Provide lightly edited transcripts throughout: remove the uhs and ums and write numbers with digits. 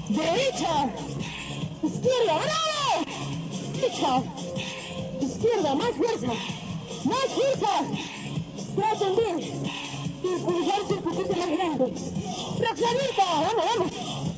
derecha, izquierda, bravo, derecha, izquierda, más fuerza, traten de impulsarse un poquito más grande. Roxanita, vamos,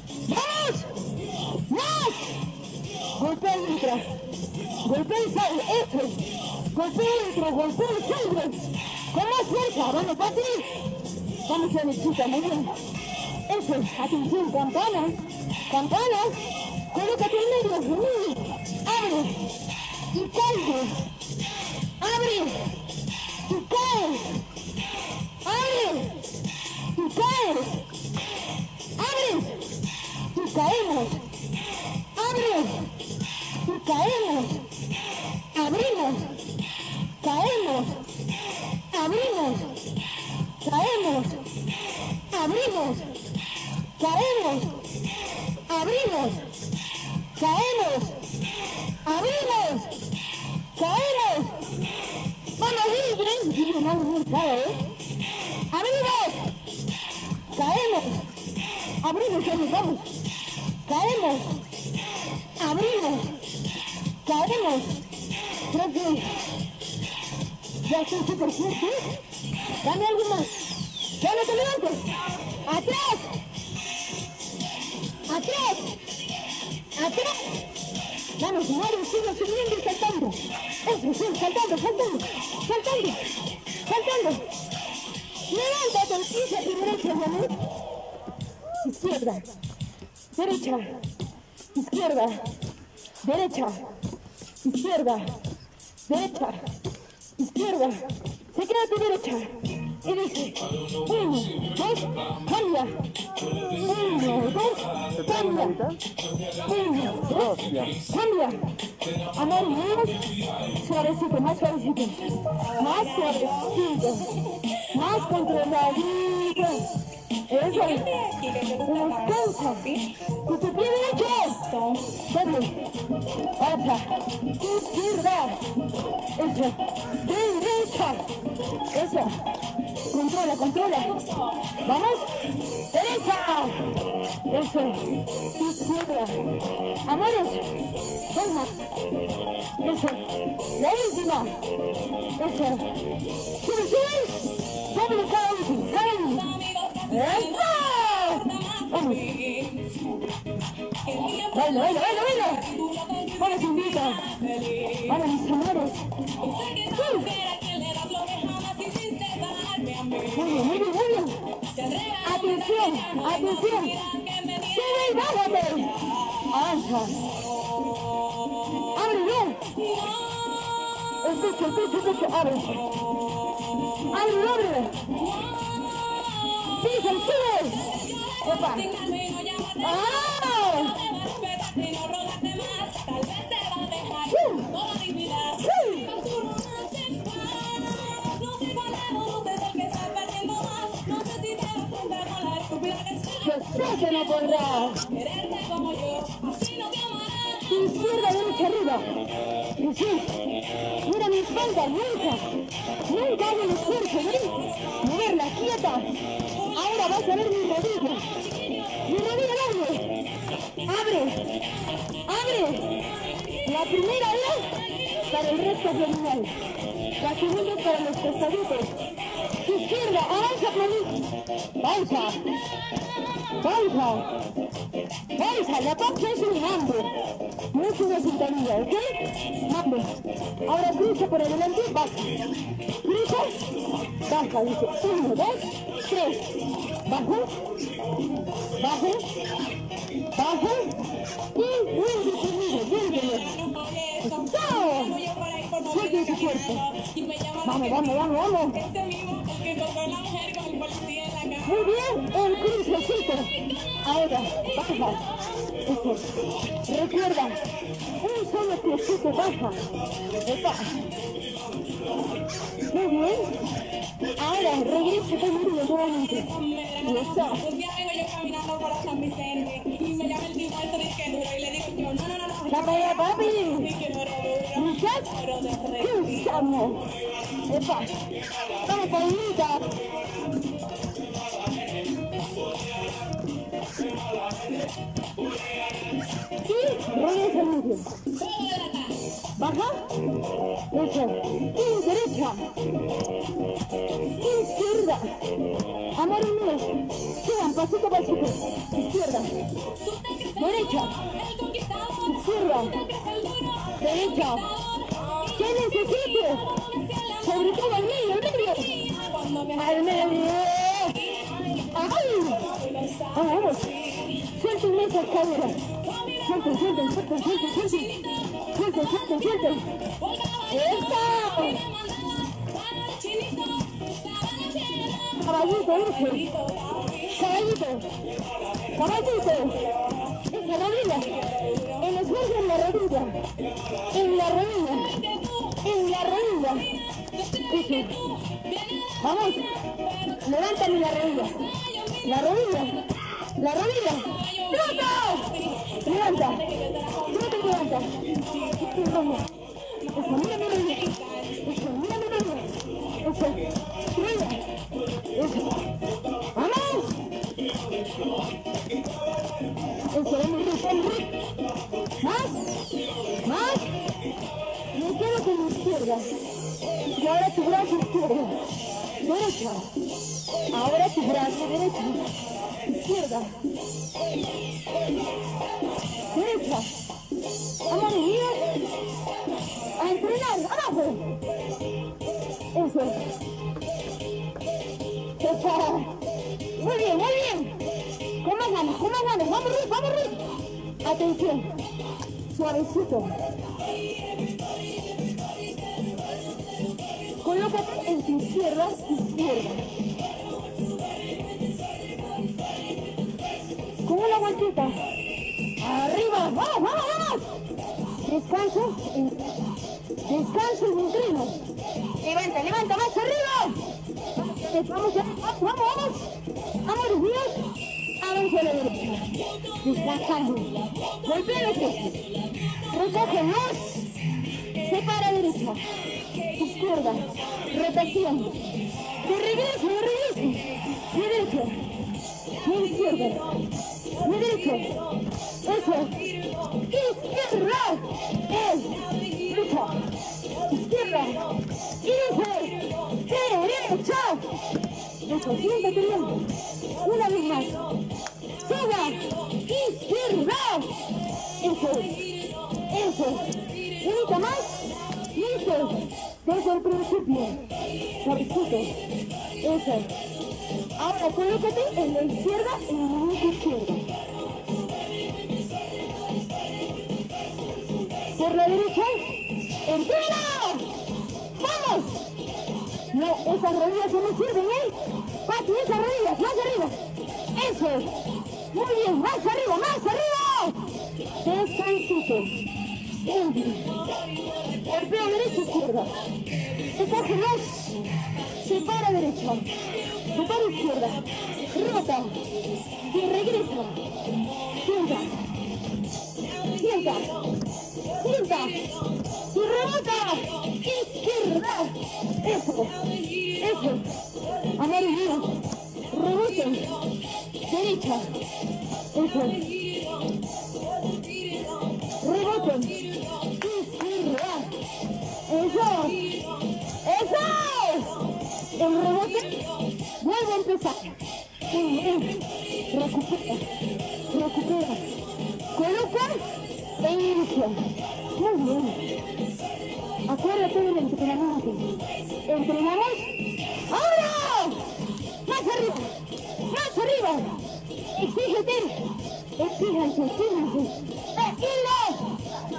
más, golpea el intra, golpea el sal, golpea el intra, golpea el shoulder, con más fuerza, vamos, Pati, vamos a necesitar, muy bien, eso, atención, campana, colócate en medio, abre, y cae, abre, y cae, abre, y cae, abre, y caemos, abre, y caemos, abrimos, caemos, abrimos, caemos, abrimos, caemos, abrimos, caemos, abrimos, caemos, vamos libre, abrimos, caemos, abrimos, vamos, caemos, abrimos, caemos, creo que ya estoy súper fuerte, dame algo más, ya no te levantes, atrás, vamos, Mario, sigue subiendo y saltando, eso, sí, saltando, levántate, empieza tu derecha, ¿vale? Izquierda, derecha, izquierda, derecha, izquierda, derecha, izquierda, se queda a tu derecha, y dice, 1, 2, cambia, 1, 2, cambia, 1, 2, cambia, amor, suavecito, más suavecito, más controladito, eso, descansa, y tu pie derecho, doble, alza, izquierda, eso, derecha, eso, controla, vamos, derecha, eso, izquierda, amores, dos más, eso, la última, eso, sube, doble cada uno, ¡eso! ¡Vamos! ¡Baila! ¡Vamos, invita! ¡Vamos, mis amores! Muy bien! ¡Atención! ¡Sube y bájate! ¡Avanza! ¡Ábrelo! Escucha, abre. ¡Pisa, sube! ¡Opa! ¡Ah! Yo sé que no podrá. Izquierda, derecha, arriba. Y sí, mira mi espalda, nunca hago el esfuerzo, ¿ven? Moverla, quieta. Ahora vas a ver mi rodilla larga. Abre. La primera es para el recto abdominal. La segunda es para los costaditos. Izquierda, avanza, pausa, la pausa es un hambre, no es una sintonía, ¿ok? Hambre. Ahora cruza por adelante, baja, dice, 1, 2, 3, baja, y vuelve, ¡chao! Suelta ese cuerpo. Vamos. Muy bien, el crucecito. Ahora, baja. Recuerda, un solo piecito baja. Muy bien. Ahora, regresa conmigo nuevamente. Y eso. Un día vengo yo caminando por San Vicente y me llama el tipo ese de que duro y le digo yo, no. ¡La vaya, papi! ¿Muchas? ¿Qué usamos? ¡Epa! ¡Vamos, Paulita! medio. Baja. Eso. Y derecha. Izquierda. Amor mío. Sigan pasito a pasito. Izquierda. Derecha. Izquierda. Derecha. ¿Qué necesite? Sobre todo al medio, al medio. Al medio. ¡Ay! Vamos. Suelten esas caderas. Suelten, suelten, suelten, suelten, suelten. Suelten, suelten, suelten. ¡Eso! Caballito, ese. Caballito. Caballito. Esa rodilla. El esfuerzo en la rodilla. En la rodilla. En la rodilla. Eso. Vamos. Levántame la rodilla. La rodilla. La rodilla. ¡Levanta! Levanta. Levanta. Vamos. Eso, mira mi rodilla. Eso, mira mi rodilla. Eso. Mira. Eso. ¡Vamos! Eso, vamos. Más. Más. Me quedo con la izquierda. Y ahora tu brazo izquierdo. Derecha. Ahora tu brazo derecho. Izquierda. Derecha. Amor mío. A entrenar. Abajo. Eso. Eso. Muy bien, muy bien. Con más ganas, con más ganas. Vamos, Ruth, vamos, Ruth. Atención. Suavecito. Colócate en tu izquierda. Con una vueltita. Arriba. ¡Vamos, vamos, vamos! Descanso. Descanso y inclino. Levanta, levanta, más arriba. Vamos, vamos, vamos. Amores míos. Avanza a la derecha. Descansando. Golpéate. Recógenos. Separa derecha. Izquierda. Rotación. De regreso, de regreso. De derecha. De izquierda. De derecha. Eso. Izquierda. Derecha. Izquierda. Derecha. Eso, siéntate bien. Una vez más. Soga. Izquierda. Eso. Eso. Unita más. Listo. Desde el principio. Suavecito. Eso. Ahora colócate en la izquierda, en la mano izquierda. Por la derecha. ¡Entrena! ¡Vamos! No, esas rodillas no me sirven, ¿eh? Pati, esas rodillas, más arriba. Eso. Muy bien, más arriba, más arriba. Descansito. Golpea derecha, izquierda. Recógenos. Separa derecha. Separa izquierda. Rota. Y regresa. Sienta. Sienta. Sienta. Y rebota. Izquierda. Eso. Eso. Amor mío. Rebote. Derecha. Eso. Rebote. ¡Eso! ¡Eso! El rebote vuelve a empezar. Recupera. Recupera. Coloca e inicia. Muy bien. Acuérdate del entrenamiento. ¿Entrenamos? ¡Ahora! ¡Más arriba! ¡Más arriba! ¡Exígete! ¡Exíjanse! ¡Exíjanse! ¡Hilo!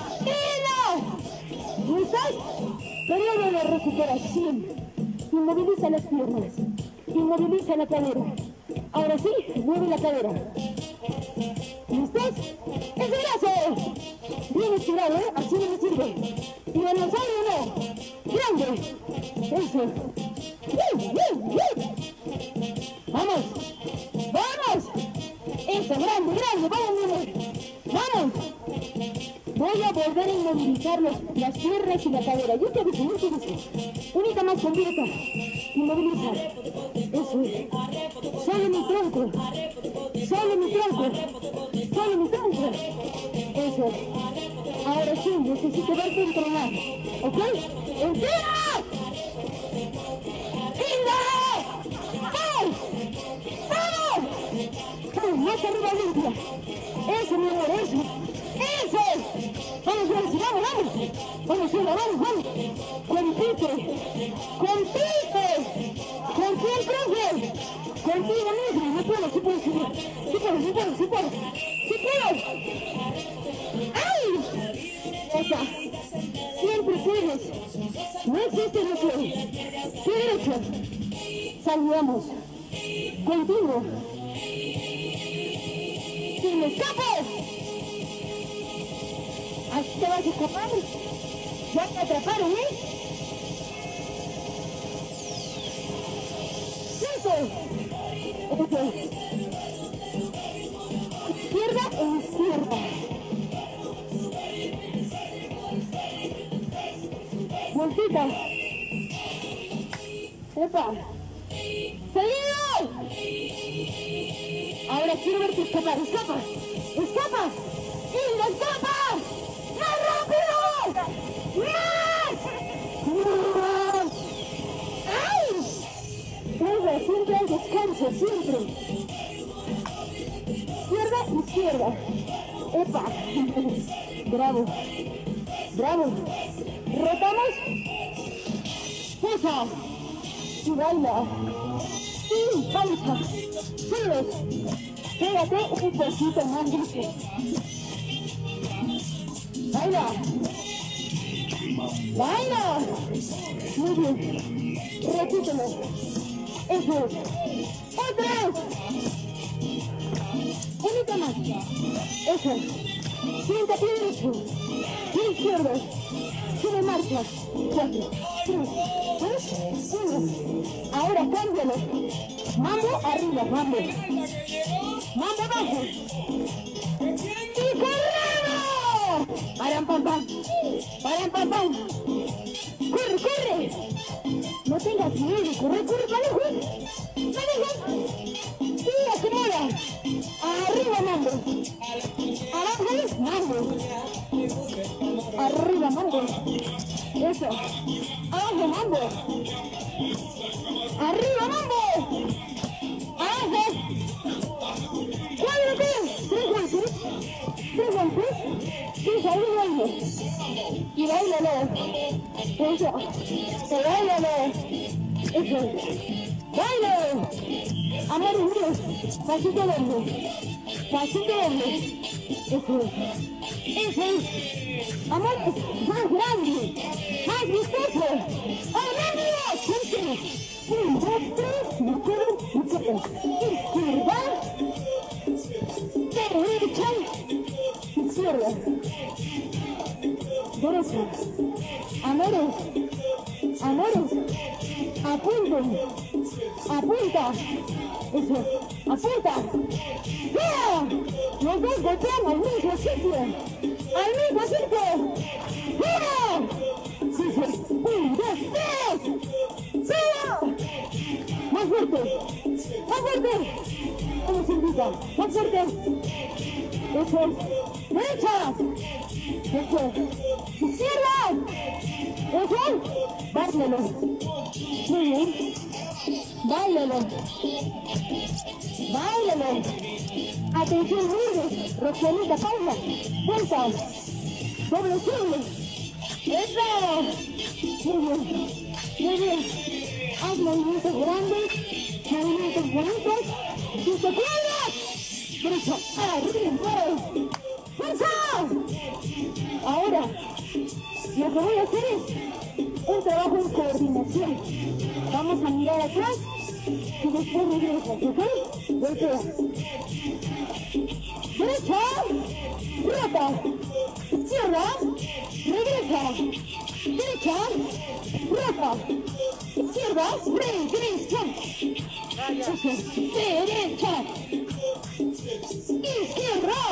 ¡Hilo! ¿Listos? Periodo de recuperación. Inmoviliza las piernas. Inmoviliza la cadera. Ahora sí, mueve la cadera. ¿Listos? ¡Ese brazo! Bien estirado, ¿eh? Así no me sirve. Y dinosaurio no. Grande. Eso. ¡Vamos! ¡Vamos! Eso, grande, grande. ¡Vamos, niños! ¡Vamos! Voy a volver a inmovilizar las piernas y la cadera. Yo te aviso, yo te aviso. Única más completa. Inmoviliza. Eso es. Solo mi tronco. Solo mi tronco. Solo mi tronco. Eso es. Ahora Necesito verte entrenar, ¿ok? ¡Entrena! ¡Linda! ¡Vamos! ¡Vamos! ¡Vamos! Más arriba, limpia. Eso, mi amor, eso. ¡Eso! Vamos, vamos, vamos, vamos. Vamos, Silva, vamos, vamos. Compite. Compite. Confía en profe. Contigo mismo. No puedo, sí puedo, sí puedo. Sí puedo, sí puedo, sí puedo. Sí puedo. ¡Ay! Esa. Siempre puedes. No existe lo que. ¿Qué derecho? Saludamos. Contigo. ¡Si me escapo! Así te vas a escapar. Ya te atraparon, ¿eh? ¡Eso! Ok. Izquierda e izquierda. Vueltita. ¡Epa! ¡Seguido! Ahora quiero verte escapar. ¡Escapa! ¡Escapa! ¡Hilda, escapa! ¡Más rápido! ¡Más! ¡Ay! Venga, siempre hay descanso, siempre. Izquierda. ¡Epa! Bravo. Bravo. Rotamos. Pesa. Y baila. Y pausa. Subes. Pégate un poquito más dulce. Baila. Baila. Muy bien. Repítelo. Eso es. ¡Otra vez! Única más. Eso es. Sienta pie derecho. Pie izquierdo. Sube marcha. 4, 3, 2, 1. Ahora cámbialo. Mambo arriba, mambo. Mambo abajo. ¡Y corremos! Paran, pam, pam. Paran, pam, pam. ¡Corre, corre! No tengas miedo. Corre, corre, manejo. Manejo. Y acomoda. Arriba, mambo. Abajo, mambo. Arriba, mambo. Eso. Abajo, mambo. Arriba, mambo. Abajo. 4 pies. 3 golpes. 3 golpes. Y ahí bailo. Y bailalo. Eso. Y bailalo. Eso. Bailo. Amor mío. Pasito doble. Pasito doble. Eso. Eso. Amor más grande. Más vistoso. ¡Amor! Siempre. 1, 2, 3. Me quedo. Izquierda. Derecha. Izquierda. Derecha. Amores. Amores. Apunten. Apunta. Eso. Apunta. ¡Yeah! Los dos golpeamos al mismo sitio. Al mismo sitio. ¡Yeah! Sí, sí. 1, 2, 3. ¡Sí! Más fuerte. Más fuerte. ¿Cómo se indica? Más fuerte. Eso es. Derecha. Eso es. Izquierda. Eso es. Báilalo. Muy bien. Báilalo. Báilalo. Atención, Lourdes. Roxanita, Paula. Vuelta. Doble doble. ¡Eso! Muy bien. Muy bien. Haz movimientos grandes. Movimientos bonitos. ¡Y te cuelgas! Derecho. Arriba. ¡Fuerza! Ahora, lo que voy a hacer es un trabajo en coordinación. Vamos a mirar atrás y después regresas, ¿ok? Voltea. Derecha, rota, izquierda, regresa. Derecha, rota, izquierda, regresa. Derecha, izquierda,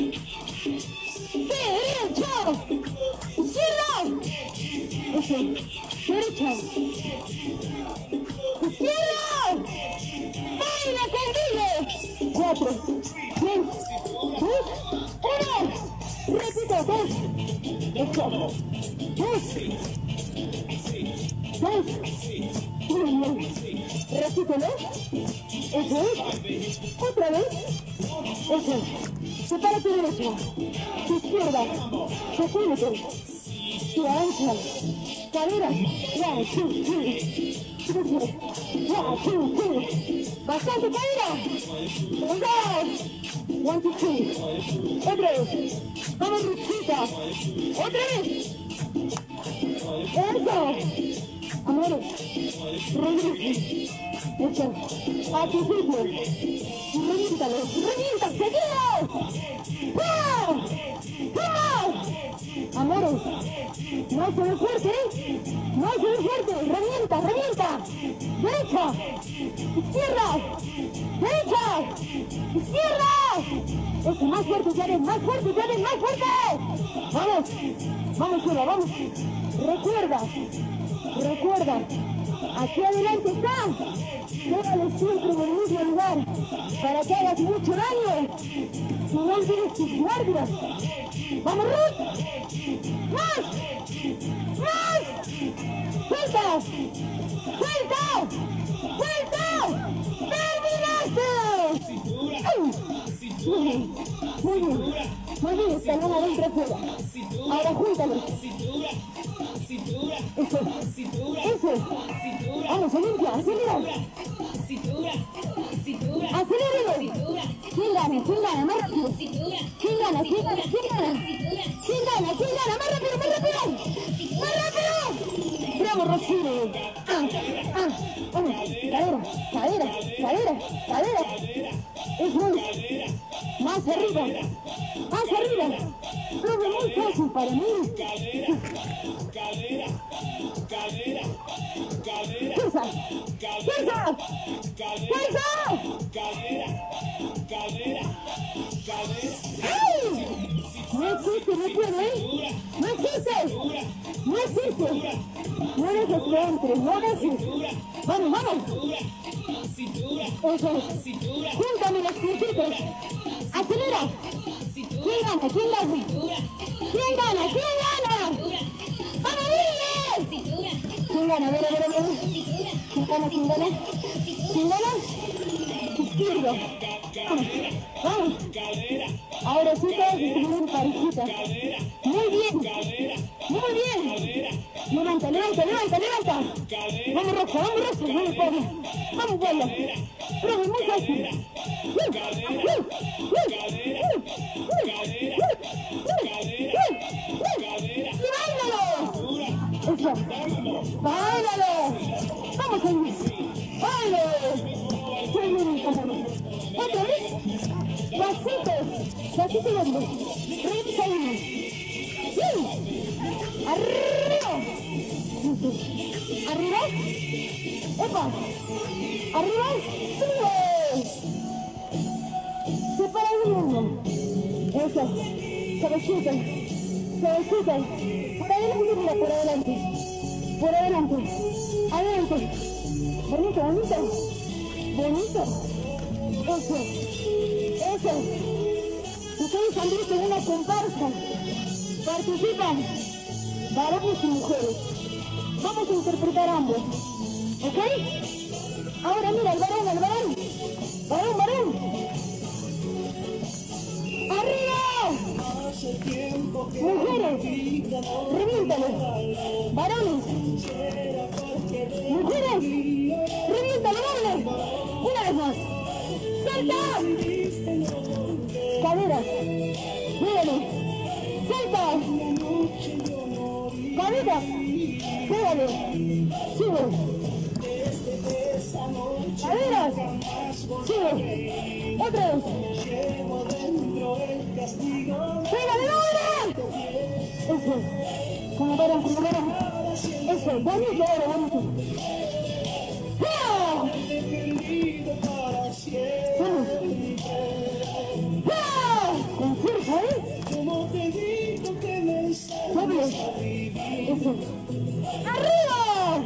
derecha, izquierda. Eso, derecha. ¡Izquierda! ¡Baila conmigo! 4, 3, 2, 1. Repito, 2. Ok. Eso. 2. 2. Muy bien. Repítelo. Eso es. Otra vez. Eso es. Separa tu derecha. Tu izquierda. Sacúdete. Tu avanza. Cadera. 1, 2, 3. 1, 2, 3. Bastante cadera. 1, 2, 3. Otra vez. Vamos, Ruchita. Otra vez. Eso. Amores. Regrese. Eso. A tu sitio. Reviéntalo. Revienta. Seguido. ¡Ah! ¡Ah! Amores. No se ve fuerte, ¿eh? No se ve fuerte. Revienta, revienta. Derecha. Izquierda. Derecha. Izquierda. Eso, más fuerte, Jared. Más fuerte, Jared. Más fuerte. Vamos. Vamos, Chula, vamos. Recuerda. Recuerda. Aquí adelante está. Quédale siempre en el mismo lugar. Para que hagas mucho daño. No olvides tus guardias. ¡Vamos, Ruth! ¡Más! ¡Más! ¡Suelta! ¡Suelta! ¡Suelta! ¡Terminaste! ¡Ay! Muy bien. Muy bien. Muy bien. Escalón adentro afuera. Ahora júntalo. Eso. Eso. Vamos, Olimpia. Acelera. Aceléralo. ¿Quién gana? ¿Quién gana? Más rápido. ¿Quién gana? ¿Quién gana? ¿Quién gana? ¿Quién gana? ¿Quién gana? Más rápido, más rápido. Más rápido. Bravo, Rosine. Vamos. Cadera, cadera, cadera, cadera. Eso es. Más arriba. Más arriba. Todo muy fácil para mí. ¡Fuerza! ¡Fuerza! ¡Fuerza! ¡Ay! No existe, no puedo, ¿eh? No existe. No existe. No dejes que entre, no dejes. Vamos, vamos. Eso es. Júntame los piecitos. Acelera. ¿Quién gana? ¿Quién gana? ¿Quién gana? ¿Quién gana? ¡Vamos, dile! ¿Quién gana? A ver, a ver, a ver. ¿Quién gana? ¿Quién gana? ¿Quién gana? Izquierdo. Vamos, vamos. Ahora sí todos estuvieron parejitas. Muy bien. Muy bien. Levanta, levanta, levanta, levanta. Vamos, Rosa, vamos, Rosa. Vamos, Pablo. Vamos, Pablo. Pero muy fácil. ¡Y báilalo! Eso. ¡Báilalo! Vamos, Luis. ¡Báilalo! Muy bien, compañero. Otra vez. Pasitos. Pasitos largos. Revisa uno. ¡Sí! ¡Arriba! ¿Arriba? ¡Epa! ¡Arriba! ¡Sube! Separa uno. Eso. Cabecita. Cabecita. Por adelante, mira, por adelante. Por adelante. Adelante. Bonito, bonito. Bonito. Eso. Eso. Ustedes han visto una comparsa. Participan varones y mujeres. Vamos a interpretar ambos. ¿Ok? Ahora mira, el varón, el varón. Varón, varón. ¡Arriba! Mujeres, reviéntalo. Varones. Mujeres, reviéntalo, doble. Una vez más. ¡Salta! Caderas. Míralo. ¡Salta! Caderas. Pégale. Sube. Caderas. Sube. Otra vez. ¡Pégale, doble! Eso. Como varón, como varón. Eso. Bonito ahora, bonito. ¡Ah! Vamos. ¡Ah! Con fuerza, ¿eh? Doble. Eso. ¡Arriba!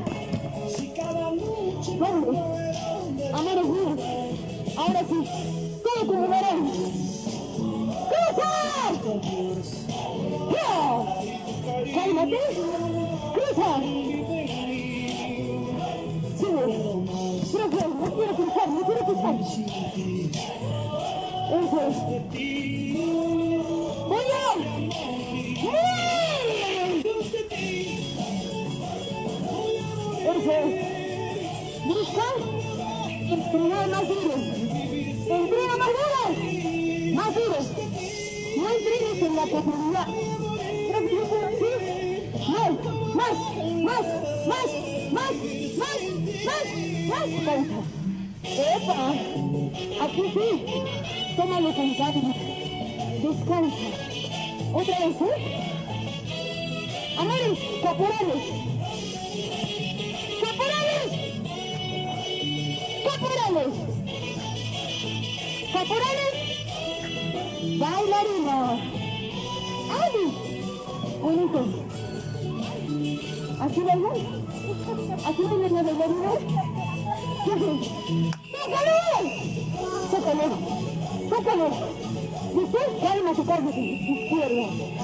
Vamos. Amores míos. Ahora sí. Todo como varón. ¡Cosa! ¡Ah! Eso es. ¡Oye! Eso es. Busca. Entrenar más duro. Entrena más duro. Más duro. No entrenes en la profundidad. Más, más, más, más, más, más, más, más. Cansa. ¡Epa! Aquí sí. Tómalo con calma. Descansa. Otra vez, ¿eh? Amores, caporales. Caporales. Caporales. Caporales. Bailarina. ¡Adi! Bonito. ¿Así bailan? ¿Así bailan las bailarinas? ¡Tócalo! ¡Tócalo! ¡Tócalo! ¿Viste? Calma tu carne izquierda.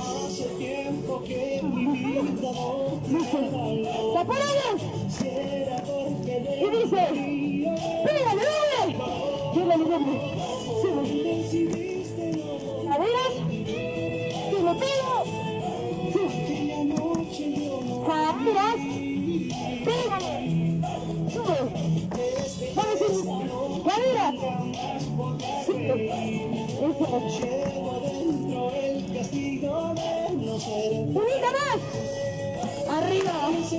Dice, ¡caporales! Y dice, ¡pégale, dale! ¡Pégale, dale! ¡Sube! ¿Caderas? ¡Que lo pego! ¡Sí! ¡Caderas! ¡Pégale! ¡Sube! ¡Vamos a ir! ¡Caderas! ¡Sube! Eso. ¡Unita más! ¡Arriba! Eso.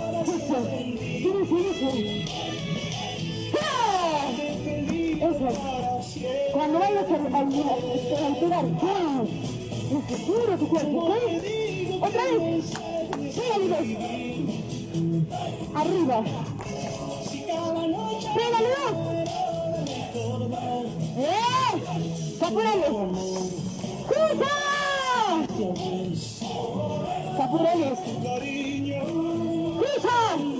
Eso. Cuando vayas a alterar, seguro tu cuerpo, ¿ok? Otra vez. Pégale dos. Arriba. Pégale dos. ¡Caporales! ¡Cruza! ¡Caporales! ¡Cruza!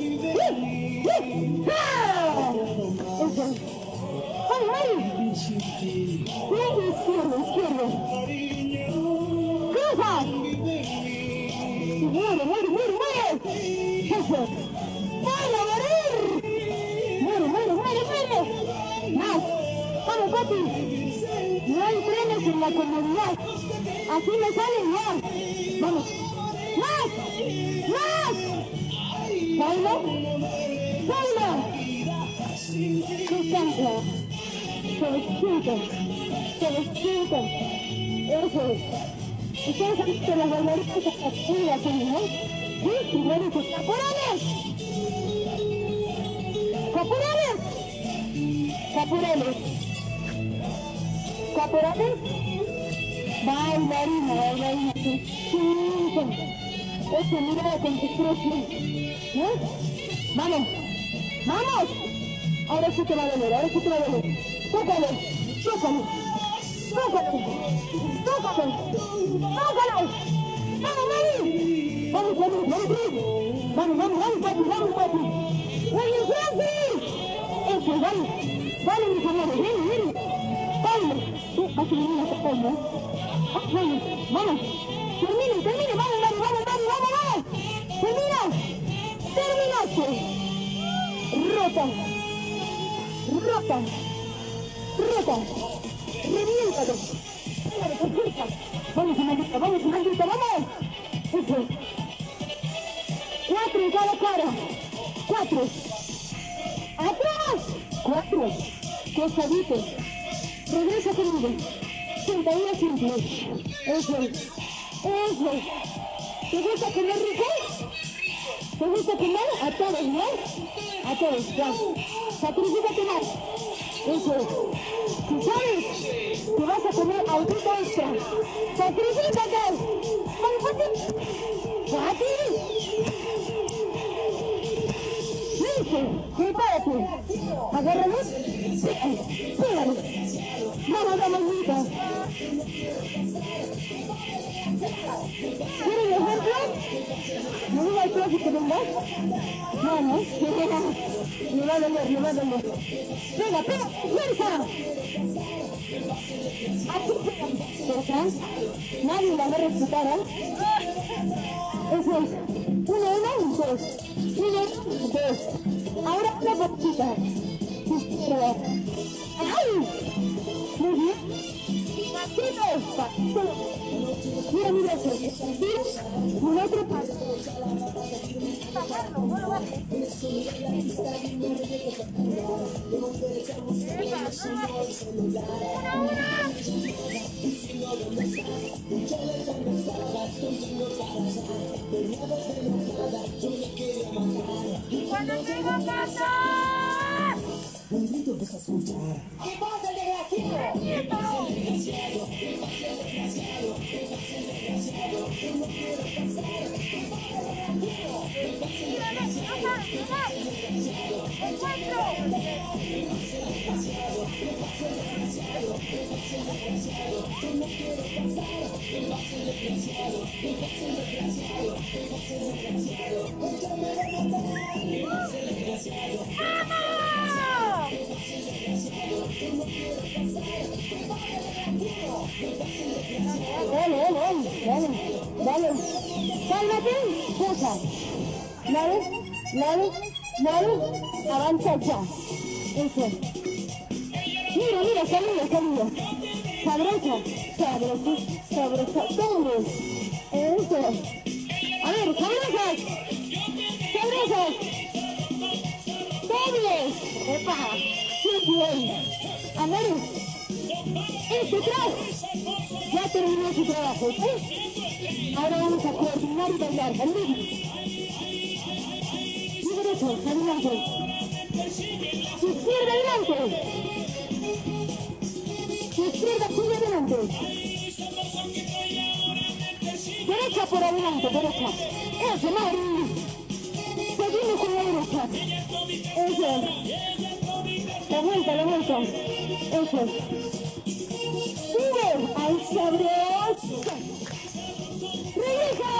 Eso. ¡Ay, ay! Izquierdo, izquierdo. ¡Cruza! ¡Muere, muere, muere, muere! Eso. ¡Muere, morir! ¡Muere, muere, muere, muere! ¡Más! ¡Vamos, papi! No entrenes en la comodidad. Así me sale igual. Vamos. ¡Más! ¡Más! ¡Baila! ¡Baila! Descansa. Suavecito. Suavecito. Eso es. Ustedes han visto las bailarinas activas, ¿no? Sí, primero sus caporales. Caporales. Caporales. Caporales. Bailarina, bailarina. Eso, mira con expresión. ¿Eh? Vamos. ¡Vamos! Ahora sí te va a doler, ahora sí te va a doler. Tócalo, tócalo. Tócalo. Tócalo. Tócalo. Vamos, Mari. Vamos, vamos, vamos. Vamos, vamos, vamos, papi, vamos, papi. ¡Oye, Francis! Eso, vale. Vale, mis amores, viene, viene. Vale. Tú, vas a venir a tocar, ¿no? Vamos, vamos. Termine, termine. Vamos, Mari, vamos, Mari, vamos, vamos. Termina. Terminaste. Rota. Rota. Rota. Reviéntalo. Pégale con fuerza. Vamos, maldita, vamos, maldita, vamos. Eso. 4 en cada cara. 4. ¡Atrás! 4. Costadito. Regresa conmigo. Sentadilla simple. Eso es. Eso es. ¿Te gusta comer rico? ¿Te gusta comer? A todos, ¿no? A todos, ya. Sacrifícate más. Eso es. Si sabes que vas a comer algo extra, sacrifícate. Vamos, Pati. Pati. Listo. Prepárate. Agárralos. Pégale. Vamos, mamacita. ¿Quieres ejemplo? ¿Me diga el profe que venga? No, no. Me va a doler, me va a doler. Pega, pega, fuerza. Aquí pega. Nadie la va a respetar, ¿eh? Eso es. 1, 1, 2. 1, 2. Ahora una poquita. izquierda. ¡Ay! Muy bien. Pasito. Mira, mira eso. Mira. Un otro paso. No lo bajes. Cuando llego a casa, un grito empieza a escuchar. ¿qué pasa, desgraciado? Dale. Cálmate, cosa. Dale. Avanza ya. Eso. Mira, saluda. Sabrosa. ¿Dónde? Eso. A ver, sabrosas. Dobles. Epa. Bien. A ver. Atrás. Ya terminó su trabajo, ¿ok? Ahora vamos a coordinar y bailar, ¿vale? Y derecho, adelante. Su izquierda adelante. Sigue adelante. Derecha por adelante, derecha. Eso, Mari. Seguimos con la derecha. Eso. La vuelta. Eso. Sube. Ahí se abre. ¡Regresa!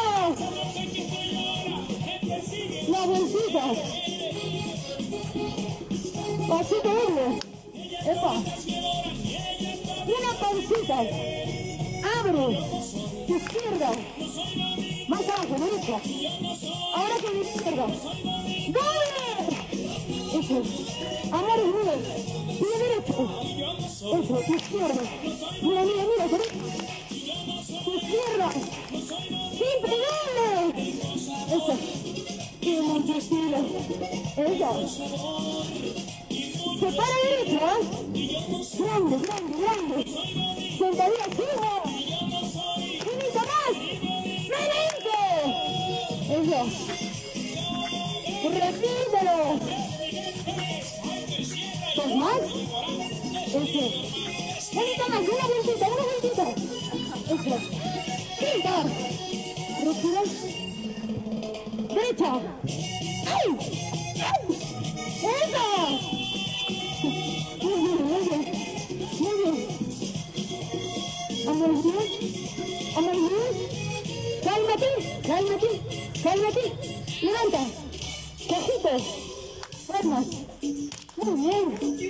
La bolsita. Pasito doble. Epa. Una pancita. Abre. Izquierda. Más abajo, derecha. Ahora con la izquierda. ¡Doble! Eso. Amor, mira. Pie derecho. Eso, izquierda. Mira, derecha. Izquierda. Siempre doble. Eso. Qué mucho estilo. Eso. Se para derecha. Grande. Sentadilla, sigo. Finito más. ¡Merengue! Eso. Repítelo. ¿Dos más? Eso. Finito más. Una vueltita. Eso. Pintar. Respira. Derecha. ¡Ay! ¡Eso! Muy bien. Amor bien. Cálmate. Levanta. Cojitos. Palmas. Muy bien.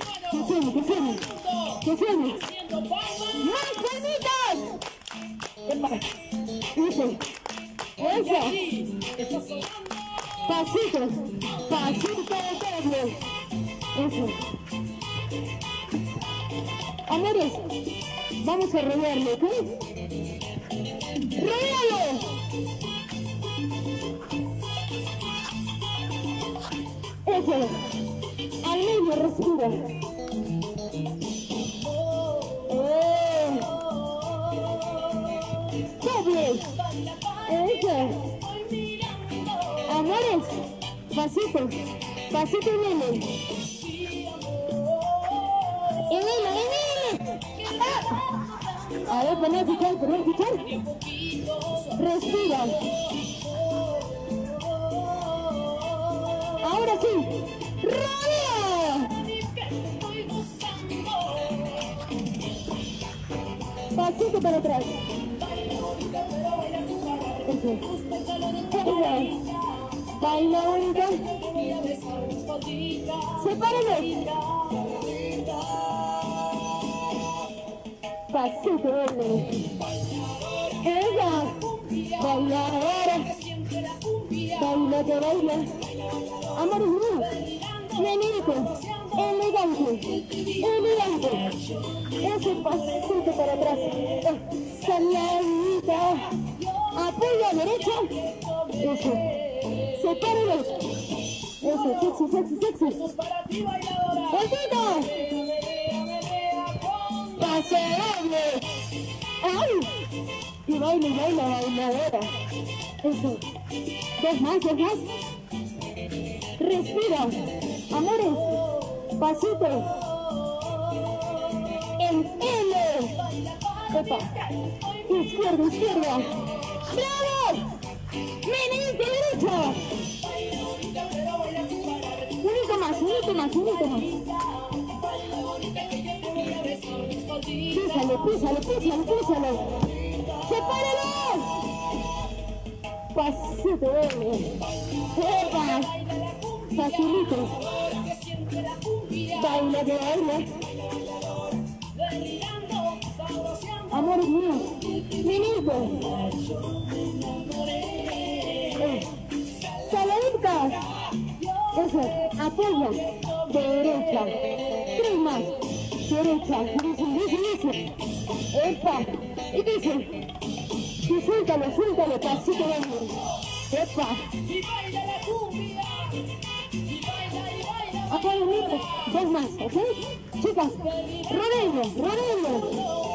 ¿Qué suene? ¡Más palmitas! Epa. Eso. Pasito doble. Eso. Amores, vamos a rodearlo, ¿ok? ¡Rodéalo! Eso. Al medio, respira. Doble. Eso. Amores, pasito y nene. A ver, poner escuchar. Respira. Ahora sí. ¡Rodea! Pasito para atrás. Eso. Baila bonita. Sepáranos. Pasito doble. Ella. Baila ahora. Baila que baila. Amor mío. Nenito. elegante, elegante. Ese pasito para atrás. Saladita. Apoya derecha. Eso. Separa derecha. Eso, sexy, sexy, sexy. ¡Voltito! ¡Pase doble! ¡Ay! Y baila, bailadora. Eso. Dos más. Respira. Amores. Pasito. En L. Opa. Izquierda. ¡Bravo! Menito derecha. Un minutito más. Písalo. ¡Sepáralo! Pasito doble. ¡Epa! Facilito. Baila. Amores míos. Minito. Saladita. Eso, apoya, derecha, 3 más, derecha, dice, epa, y dice, y suéltalo, pasito de amor, epa, apoya, 2 más, ¿ok? Chicas, rodeo,